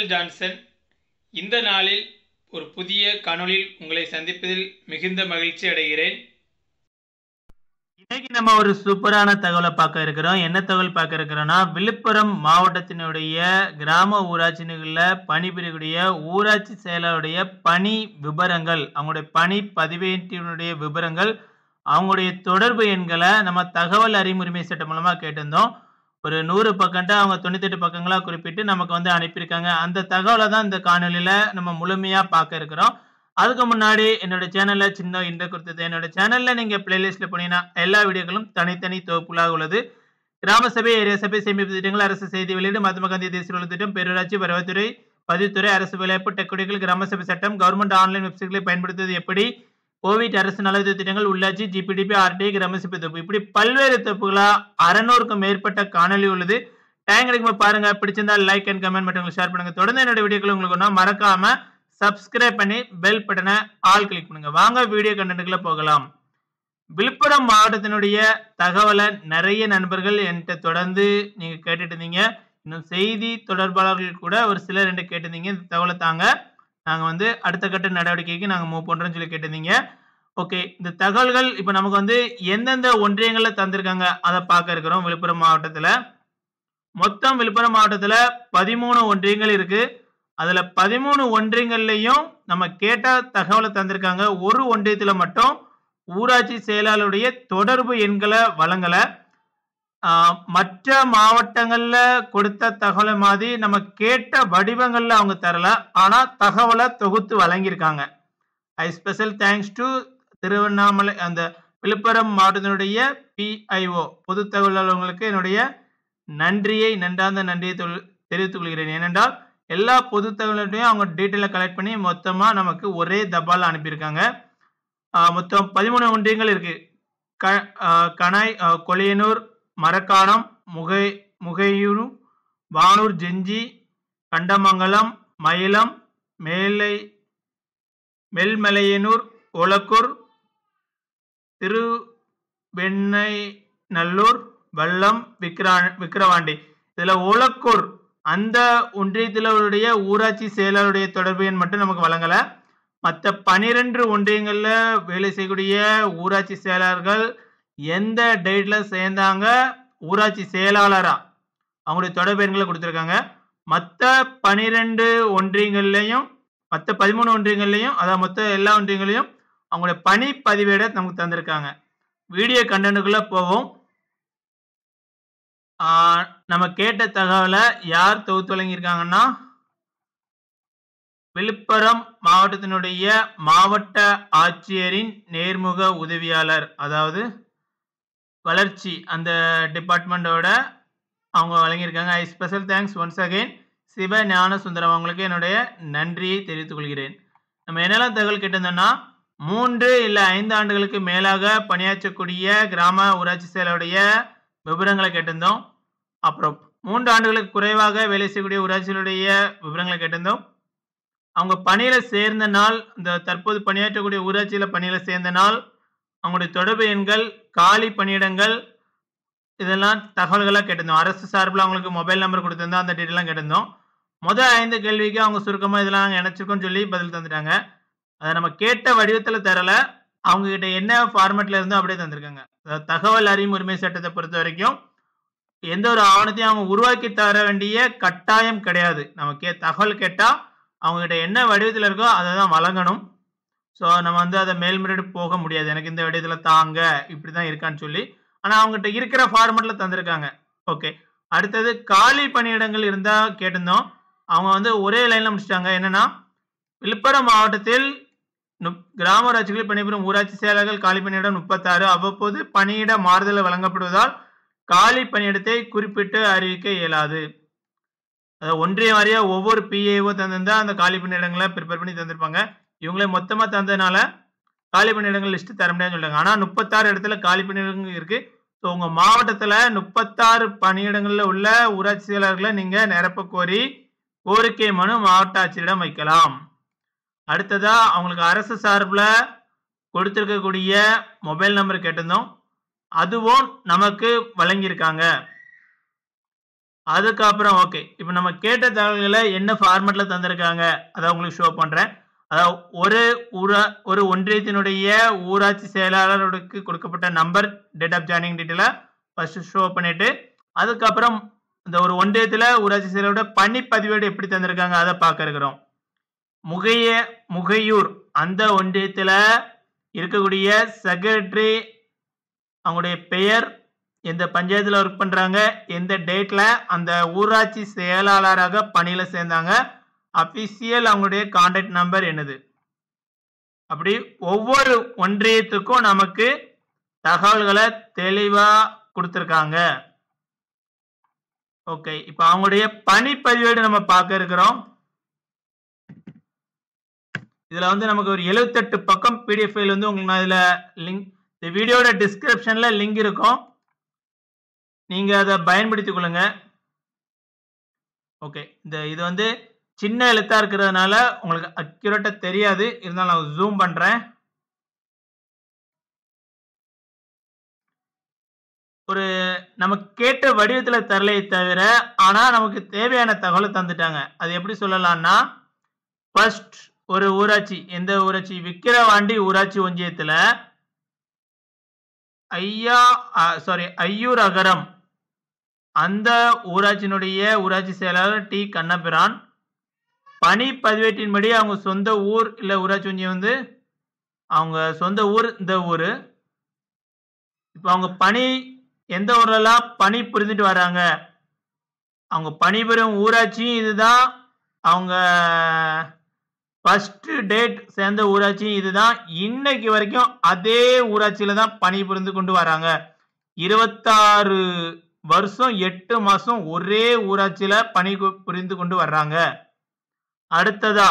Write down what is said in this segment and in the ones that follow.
Michael Johnson. இந்த நாளில் ஒரு புதிய காணொளியில் உங்களை சந்திப்பதில் மிகுந்த மகிழ்ச்சி அடைகிறேன். இன்னைக்கு நம்ம ஒரு சூப்பரான தகவலை பார்க்க இருக்கிறோம். என்ன தகவல் பார்க்க இருக்கிறோம்னா, விழுப்புரம் மாவட்டத்தினுடைய கிராம ஊராட்சிகளில் பணிபுரியக்கூடிய ஊராட்சி செயலருடைய பணி விபரங்கள், அவங்களுடைய பணி பதிவேட்டினுடைய விபரங்கள், அவங்களுடைய தொடர்பு எண்களை நம்ம தகவல் அறிவுரிமை சட்டம் மூலமா கேட்டிருந்தோம். ஒரு 100 பக்கம்ட்டு அவங்க 98 பக்கங்களா குறிப்பிட்டு நமக்கு வந்து அனுப்பியிருக்காங்க. அந்த தகவலை தான் இந்த காணொலியில நம்ம முழுமையா பார்க்க இருக்கிறோம். அதுக்கு முன்னாடி என்னோட சேனல்ல சின்ன இன்ட்ரோ கொடுத்தது. என்னோட சேனல்ல நீங்க பிளேலிஸ்ட்ல போனீங்கன்னா எல்லா வீடியோக்களும் தனித்தனி தொகுப்புகளாக உள்ளது. கிராம சபை, ஏரியா சபை சேமிப்பு திட்டங்கள், அரசு செய்தி வெளியீடு, மகாத்மா காந்தி தேசிய உணவு திட்டம், பேரூராட்சி, வருவாய்த்துறை, பதிவுத்துறை, அரசு வேலைவாய்ப்பு, டெக்குடிகள், கிராம சபை சட்டம், கவர்மெண்ட் ஆன்லைன் வெப்சைட்களை பயன்படுத்துவது எப்படி, கோவிட் அரசு நலத்திட்ட திட்டங்கள், உள்ளாட்சி, ஜிபிடிபி, ஆர்டிஐ, கிராம சபை தொகுப்பு, இப்படி பல்வேறு தொகுப்புகளா 600க்கும் மேற்பட்ட காணொலி உள்ளது. டைம் கிடைக்கும் பாருங்க. பிடிச்சிருந்தா லைக் அண்ட் கமெண்ட் மட்டும் ஷேர் பண்ணுங்க. தொடர்ந்து என்னோட வீடியோக்கள் உங்களுக்கு மறக்காம சப்ஸ்கிரைப் பண்ணி பெல் பட்டனை ஆல் கிளிக் பண்ணுங்க. வாங்க வீடியோ கண்டென்ட்குள்ள போகலாம். விழுப்புரம் மாவட்டத்தினுடைய தகவலை நிறைய நண்பர்கள் என்கிட்ட தொடர்ந்து நீங்க கேட்டுட்டு இருந்தீங்க. இன்னும் செய்தி தொடர்பாளர்கள் கூட ஒரு சிலர் என்கிட்ட கேட்டிருந்தீங்க, இந்த தகவலை தாங்க, நாங்க வந்து அடுத்த கட்ட நடவடிக்கைக்கு நாங்க மூவ் பண்றோம்னு சொல்லி கேட்டிருந்தீங்க. ஓகே, இந்த தகவல்கள் இப்ப நமக்கு வந்து எந்தெந்த ஒன்றியங்கள்ல தந்திருக்காங்க அதை பார்க்க இருக்கிறோம். விழுப்புரம் மாவட்டத்துல மொத்தம் விழுப்புரம் மாவட்டத்துல 13 ஒன்றியங்கள் இருக்கு. அதுல 13 ஒன்றியங்கள்லயும் நம்ம கேட்ட தகவலை தந்திருக்காங்க. ஒரு ஒன்றியத்துல மட்டும் ஊராட்சி செயலாளருடைய தொடர்பு எண்களை வழங்கல. மற்ற மாவட்டங்கள்ல கொடுத்த தகவலை மாதிரி நம்ம கேட்ட வடிவங்கள்ல அவங்க தரல. ஆனா தகவலை தொகுத்து வழங்கியிருக்காங்க. I special thanks to Tiruvannamalai, அந்த விழுப்புரம் மாவட்டத்தினுடைய PIO பொது தகவல் அலுவலர்களுக்கு என்னுடைய நன்றார்ந்த நன்றியை தெரிவித்துக் கொள்கிறேன். ஏனென்றால் எல்லா பொது தகவலையும் அவங்க டீட்டெயில கலெக்ட் பண்ணி மொத்தமா நமக்கு ஒரே தபால் அனுப்பியிருக்காங்க. மொத்தம் 13 ஒன்றியங்கள் இருக்கு. கனாய், கொளியனூர், மரக்காணம், முகையூர், வானூர், ஜெஞ்சி, கண்டமங்கலம், மயிலம், மெல்மலையனூர், ஒலக்கூர், திருவெண்ணைநல்லூர், வல்லம், விக்கிரவாண்டி. இதுல ஒலக்கூர் அந்த ஒன்றியத்திலுடைய ஊராட்சி செயலாளருடைய தொடர்பு எண் மட்டும் நமக்கு வழங்கல. மற்ற 12 ஒன்றியங்கள்ல வேலை செய்யக்கூடிய ஊராட்சி செயலாளர்கள் எந்த டேட்ல சேர்ந்தாங்க, ஊராட்சி செயலாளரா, அவங்களுடைய தொடர்பு எண்களை கொடுத்திருக்காங்க. மற்ற 12 ஒன்றியங்கள்லையும், மற்ற 13 ஒன்றியங்கள்லையும், அதாவது மொத்த எல்லா ஒன்றியங்களையும் அவங்களுடைய பணி பதிவேட நமக்கு தந்திருக்காங்க. வீடியோ கண்டென்ட்டுக்குள்ள போவோம். நம்ம கேட்ட தகவலை யார் தொகுத்து வழங்கியிருக்காங்கன்னா, விழுப்புரம் மாவட்டத்தினுடைய மாவட்ட ஆட்சியரின் நேர்முக உதவியாளர், அதாவது வளர்ச்சி அந்த டிபார்ட்மெண்டோட அவங்க வழங்கியிருக்காங்க. I special thanks once again Siva Gnana Sundaram, அவங்களுக்கு என்னுடைய நன்றியை தெரிவித்துக் கொள்கிறேன். நம்ம என்னெல்லாம் தகவல் கேட்டிருந்தோம்னா, 3 இல்லை 5 ஆண்டுகளுக்கு மேலாக பணியாற்றக்கூடிய கிராம ஊராட்சி செயலருடைய விவரங்களை கேட்டிருந்தோம். அப்புறம் 3 ஆண்டுகளுக்கு குறைவாக வேலை செய்யக்கூடிய ஊராட்சிகளுடைய விவரங்களை கேட்டிருந்தோம். அவங்க பணியில சேர்ந்த நாள், இந்த தற்போது பணியாற்றக்கூடிய ஊராட்சியில பணியில சேர்ந்த நாள், அவங்களுடைய தொடர்பு எண்கள், காலி பணியிடங்கள், இதெல்லாம் தகவல்களாக கேட்டிருந்தோம். அரசு சார்பில் அவங்களுக்கு மொபைல் நம்பர் கொடுத்திருந்தோம், அந்த டீட்டெயிலாம் கேட்டிருந்தோம். முதல் 5 கேள்விக்கு அவங்க சுருக்கமாக இதெல்லாம் நாங்கள் நினைச்சிருக்கோம்னு சொல்லி பதில் தந்துட்டாங்க. அதை நம்ம கேட்ட வடிவத்தில் தரல, அவங்க கிட்ட என்ன ஃபார்மேட்ல இருந்தோ அப்படியே தந்திருக்காங்க. தகவல் அறிவுரிமை சட்டத்தை பொறுத்த வரைக்கும் எந்த ஒரு ஆவணத்தையும் அவங்க உருவாக்கி தர வேண்டிய கட்டாயம் கிடையாது. நம்ம தகவல் கேட்டா அவங்க கிட்ட என்ன வடிவத்தில் இருக்கோ அதை தான் வழங்கணும். ஸோ நம்ம வந்து அதை மேல்முறையீடு போக முடியாது, எனக்கு இந்த வடிவத்தில் தாங்க, இப்படி தான் இருக்கான்னு சொல்லி. ஆனால் அவங்ககிட்ட இருக்கிற ஃபார்மேட்ல தந்திருக்காங்க. ஓகே, அடுத்தது காலி பணியிடங்கள் இருந்தால் கேட்டிருந்தோம். அவங்க வந்து ஒரே லைன்ல முடிச்சிட்டாங்க. என்னன்னா, விழுப்புரம் மாவட்டத்தில் கிராம ஊராட்சிகளில் பணிபுரியும் ஊராட்சி செயலாளர்கள் காலி பணியிடம் 36, அவ்வப்போது பணியிட மாறுதல் வழங்கப்படுவதால் காலி பணியிடத்தை குறிப்பிட்டு அறிவிக்க இயலாது. ஒன்றிய வாரியா ஒவ்வொரு PIO தந்திருந்தா அந்த காலி பணியிடங்களை ப்ரிப்பேர் பண்ணி தந்திருப்பாங்க. இவங்களே மொத்தமா தந்ததுனால காலி பணியிடங்கள் லிஸ்ட் தர முடியாதுன்னு சொல்லிட்டாங்க. ஆனா 36 இடத்துல காலி பணியிடங்கள் இருக்கு. ஸோ உங்க மாவட்டத்துல 36 பணியிடங்கள்ல உள்ள ஊராட்சி செயலாளர்களை நீங்க நிரப்ப கோரி கோரிக்கை மனு மாவட்ட ஆட்சியரிடம் வைக்கலாம். அடுத்ததா அவங்களுக்கு அரசு சார்பில் கொடுத்திருக்கக்கூடிய மொபைல் நம்பர் கேட்டிருந்தோம், அதுவும் நமக்கு வழங்கியிருக்காங்க. அதுக்கப்புறம் ஓகே. இப்போ நம்ம கேட்ட தகவல்களை என்ன ஃபார்மேட்ல தந்திருக்காங்க அதை உங்களுக்கு ஷோ பண்றேன். அதாவது ஒரு ஒன்றியத்தினுடைய ஊராட்சி செயலாளருக்கு கொடுக்கப்பட்ட நம்பர், டேட் ஆஃப் ஜாயினிங் டீட்டெயிலை ஃபர்ஸ்ட் ஷோ பண்ணிட்டு, அதுக்கப்புறம் இந்த ஒரு ஒன்றியத்தில் ஊராட்சி செயலரோட பணி பதிவேடு எப்படி தந்திருக்காங்க அதை பார்க்க இருக்கிறோம். முகையூர் அந்த ஒன்றியத்தில் இருக்கக்கூடிய செக்ரட்டரி, அவங்களுடைய பெயர், எந்த பஞ்சாயத்தில் ஒர்க் பண்றாங்க, எந்த டேட்ல அந்த ஊராட்சி செயலாளராக பணியில சேர்ந்தாங்க, அபிஷியல் அவங்களுடைய கான்டாக்ட் நம்பர் என்னது. அப்படி ஒவ்வொரு ஒன்றியத்துக்கும் நமக்கு தகவல்களை தெளிவா கொடுத்துருக்காங்க. ஓகே, இப்போ அவங்களுடைய பணி பதிவேடு நம்ம பார்க்க இருக்கிறோம். இதுல வந்து நமக்கு ஒரு 78 பக்கம் பிடிஎஃப் ஃபைல் வந்து உங்களுக்கு நான் இதுல லிங்க், இந்த வீடியோட டிஸ்கிரிப்ஷன்ல லிங்க் இருக்கும், நீங்க அதை பயன்படுத்திக் கொள்ளுங்க. ஓகே, இது வந்து சின்ன எழுத்தா இருக்கிறதுனால உங்களுக்கு அக்யூரேட்டா தெரியாது, இருந்தாலும் நான் ஜூம் பண்றேன். ஒரு நமக்கு கேட்ட வடிவத்துல தரலையே தவிர, ஆனா நமக்கு தேவையான தகவலை தந்துட்டாங்க. அது எப்படி சொல்லலாம்னா, ஃபர்ஸ்ட் ஒரு ஊராட்சி, எந்த ஊராட்சி, விக்கிரவாண்டி ஊராட்சி ஒன்றியத்துல ஐயூர் அகரம் அந்த ஊராட்சியினுடைய ஊராட்சி செயலாளர் டி கண்ணபிரான். பணி பதிவேட்டின்படி அவங்க சொந்த ஊர் இல்ல ஊராட்சி ஒன்றியம் வந்து அவங்க சொந்த ஊர் இந்த ஊரு. இப்போ அவங்க பணி எந்த ஊர்லாம் பணி புரிந்துட்டு வராங்க, அவங்க பணிபுரியும் ஊராட்சியும் இதுதான், அவங்க ஃபர்ஸ்ட் டேட் சேர்ந்த ஊராட்சியும் இதுதான், இன்னைக்கு வரைக்கும் அதே ஊராட்சியில தான் பணி புரிந்து கொண்டு வராங்க. 26 வருஷம் 8 மாசம் ஒரே ஊராட்சியில பணி புரிந்து கொண்டு வர்றாங்க. அடுத்ததா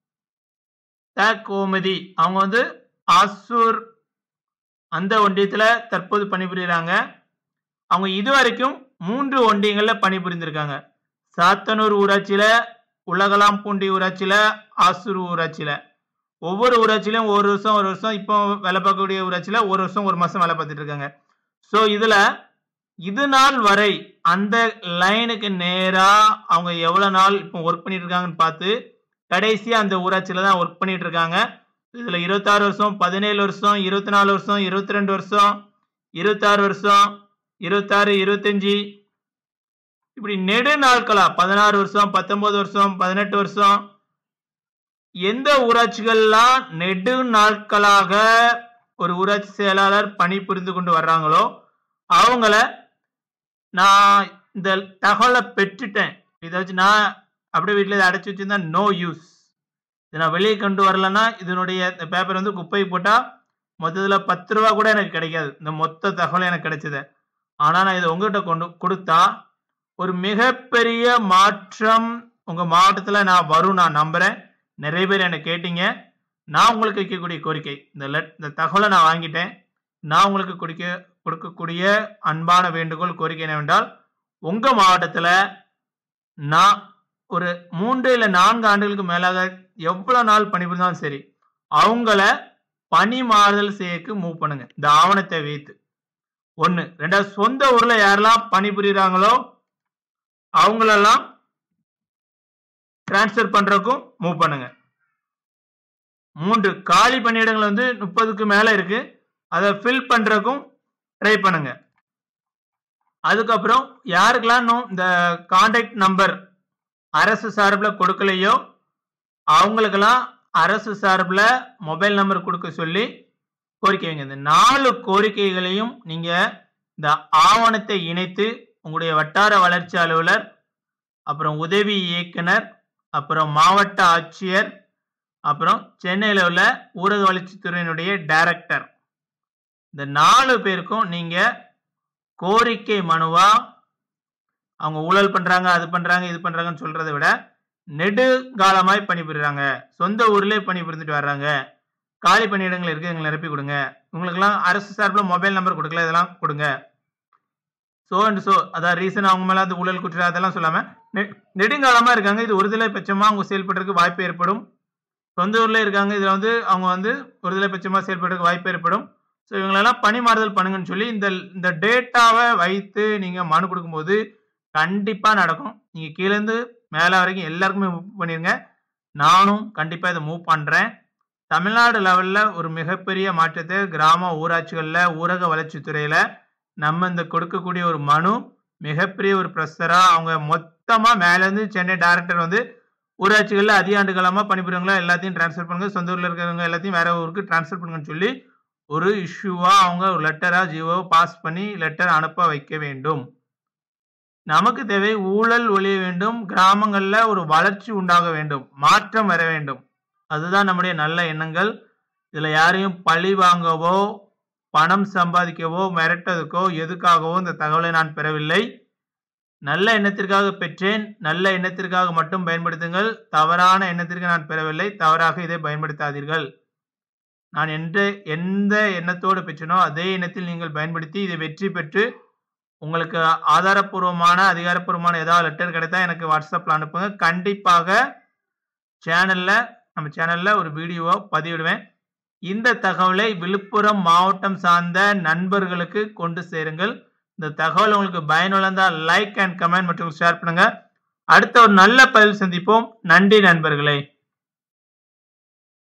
கோமதி, அவங்க வந்து ஆசூர் அந்த ஒன்றியத்துல தற்போது பணிபுரியுறாங்க. அவங்க இதுவரைக்கும் 3 ஒன்றியங்கள்ல பணிபுரிந்திருக்காங்க. சாத்தனூர் ஊராட்சியில, உலகலாம்பூண்டி ஊராட்சியில, ஆசூர் ஊராட்சியில. ஒவ்வொரு ஊராட்சியிலும் ஒரு வருஷம் இப்போ வேலை பார்க்கக்கூடிய ஊராட்சியில ஒரு வருஷம் 1 மாசம் வேலை பார்த்துட்டு இருக்காங்க. ஸோ இதுல இது நாள் வரை அந்த லைனுக்கு நேரா அவங்க எவ்வளவு நாள் இப்போ ஒர்க் பண்ணிட்டு இருக்காங்கன்னு பார்த்து கடைசியா அந்த ஊராட்சியில தான் ஒர்க் பண்ணிட்டு இருக்காங்க. இதுல 26 வருஷம், 17 வருஷம், 24 வருஷம், 22 வருஷம், 26 வருஷம், 26, 25, இப்படி நெடு நாட்களா 16 வருஷம், 19 வருஷம், 18 வருஷம், எந்த ஊராட்சிகள்லாம் நெடு நாட்களாக ஒரு ஊராட்சி செயலாளர் பணி புரிந்து கொண்டு வர்றாங்களோ அவங்கள நான் இந்த தகவலை பெற்றுட்டேன். இதை வச்சு நான் அப்படியே வீட்டில் இதை அடைச்சி வச்சிருந்தா நோ யூஸ். இதை நான் வெளியே கொண்டு வரலன்னா இதனுடைய பேப்பர் வந்து குப்பை போட்டால் மொத்தத்தில் 10 ரூபா கூட எனக்கு கிடைக்காது, இந்த மொத்த தகவல் எனக்கு கிடைச்சது. ஆனால் நான் இதை உங்கள்கிட்ட கொடுத்தா ஒரு மிகப்பெரிய மாற்றம் உங்கள் மாவட்டத்தில் நான் வரும் நான் நம்புகிறேன். நிறைய பேர் என்னை கேட்டீங்க. நான் உங்களுக்கு வைக்கக்கூடிய கோரிக்கை, இந்த தகவலை நான் வாங்கிட்டேன். நான் உங்களுக்கு கொடுக்கக்கூடிய அன்பான வேண்டுகோள், கோரிக்கை என்னவென்றால், உங்கள் மாவட்டத்தில் நான் ஒரு 3 இல்ல 4 ஆண்டுகளுக்கு மேலாக எவ்வளவு நாள் பணிபுரிந்தாலும் சரி அவங்கள பணி மாறுதல் செய்யக்கு மூவ் பண்ணுங்க இந்த ஆவணத்தை வைத்து. 1. 2, சொந்த ஊர்ல யாரெல்லாம் பணிபுரியுறாங்களோ அவங்களெல்லாம் டிரான்ஸ்ஃபர் பண்றதுக்கும் மூவ் பண்ணுங்க. 3, காலி பணியிடங்கள் வந்து 30க்கு மேல இருக்கு, அதை ஃபில் பண்றதுக்கும் ட்ரை பண்ணுங்க. அதுக்கப்புறம் யாருக்கெல்லாம் இந்த கான்டாக்ட் நம்பர் அரசு சார்பில் கொடுக்கலையோ அவங்களுக்கெல்லாம் அரசு சார்பில் மொபைல் நம்பர் கொடுக்க சொல்லி கோரிக்கை வைங்க. இந்த 4 கோரிக்கைகளையும் நீங்க இந்த ஆவணத்தை இணைத்து உங்களுடைய வட்டார வளர்ச்சி அலுவலர், அப்புறம் உதவி இயக்குனர், அப்புறம் மாவட்ட ஆட்சியர், அப்புறம் சென்னையில் உள்ள ஊரக வளர்ச்சித்துறையினுடைய டைரக்டர், இந்த 4 பேருக்கும் நீங்க கோரிக்கை மனுவா, அவங்க ஊழல் பண்றாங்க, அது பண்றாங்க, இது பண்றாங்கன்னு சொல்றதை விட நெடுங்காலமாய் பணிபுரிறாங்க, சொந்த ஊர்லேயே பணிபுரிந்துட்டு வர்றாங்க, காலி பணியிடங்கள் இருக்கு, எங்களை நிரப்பி கொடுங்க, உங்களுக்கெல்லாம் அரசு சார்பில் மொபைல் நம்பர் கொடுக்கல, இதெல்லாம் கொடுங்க. அதான் ரீசன் அவங்க மேல அந்த ஊழல் குற்றம் அதெல்லாம் சொல்லாம நெடுங்காலமா இருக்காங்க, இது ஒருதலை பட்சமா அவங்க செயல்படுறதுக்கு வாய்ப்பு ஏற்படும். சொந்த ஊர்ல இருக்காங்க, இதுல வந்து அவங்க வந்து ஒருதலை பட்சமா செயல்படுறதுக்கு வாய்ப்பு ஏற்படும். ஸோ இவங்களெல்லாம் பணி மாறுதல் பண்ணுங்கன்னு சொல்லி இந்த டேட்டாவை வைத்து நீங்க மனு கொடுக்கும்போது கண்டிப்பா நடக்கும். நீங்க கீழ இருந்து மேல வரைக்கும் எல்லாருக்குமே மூவ் பண்ணிருங்க. நானும் கண்டிப்பா இத மூவ் பண்றேன். தமிழ்நாடு லெவல்ல ஒரு மிகப்பெரிய மாற்றத்த கிராம ஊராட்சிகள்ல, ஊரக வளர்ச்சித் துறையில நம்ம இந்த கொடுக்கக்கூடிய ஒரு மனு மிகப்பெரிய ஒரு பிரஷரா அவங்க மொத்தமா மேலேருந்து சென்னை டைரக்டர் வந்து ஊராட்சிகள்ல அதிக ஆண்டு காலமா பணிபுரியவங்கள எல்லாத்தையும் ட்ரான்ஸ்ஃபர் பண்ணுங்க. சொந்த ஊர்ல இருக்கிறவங்க எல்லாத்தையும் வேற ஊருக்கு ட்ரான்ஸ்ஃபர் பண்ணுங்கன்னு சொல்லி ஒரு இஷ்யூவா அவங்க ஒரு லெட்டரா, ஜியோவா பாஸ் பண்ணி லெட்டர் அனுப்ப வைக்க வேண்டும். நமக்கு தேவை ஊழல் ஒழிய வேண்டும். கிராமங்கள்ல ஒரு வளர்ச்சி உண்டாக வேண்டும். மாற்றம் வர வேண்டும். அதுதான் நம்முடைய நல்ல எண்ணங்கள். இதுல யாரையும் பழி வாங்கவோ, பணம் சம்பாதிக்கவோ, மிரட்டுவதற்கோ, எதுக்காகவோ இந்த தகவலை நான் பெறவில்லை. நல்ல எண்ணத்திற்காக பெற்றேன். நல்ல எண்ணத்திற்காக மட்டும் பயன்படுத்துங்கள். தவறான எண்ணத்திற்கு நான் பெறவில்லை. தவறாக இதை பயன்படுத்தாதீர்கள். நான் எந்த எண்ணத்தோடு பெற்றேனோ அதே எண்ணத்தில் நீங்கள் பயன்படுத்தி இதை வெற்றி பெற்று உங்களுக்கு ஆதாரப்பூர்வமான, அதிகாரப்பூர்வமான ஏதாவது லெட்டர் கிடைத்தா எனக்கு WhatsAppல அனுப்புங்க. கண்டிப்பாக நம்ம சேனல்ல ஒரு வீடியோவா பதிவிடுவேன். இந்த தகவலை விழுப்புரம் மாவட்டம் சார்ந்த நண்பர்களுக்கு கொண்டு சேருங்கள். இந்த தகவல் உங்களுக்கு பயனுள்ளதா லைக் அண்ட் கமெண்ட் மற்றும் ஷேர் பண்ணுங்க. அடுத்த ஒரு நல்ல பதிவில் சந்திப்போம். நன்றி நண்பர்களே.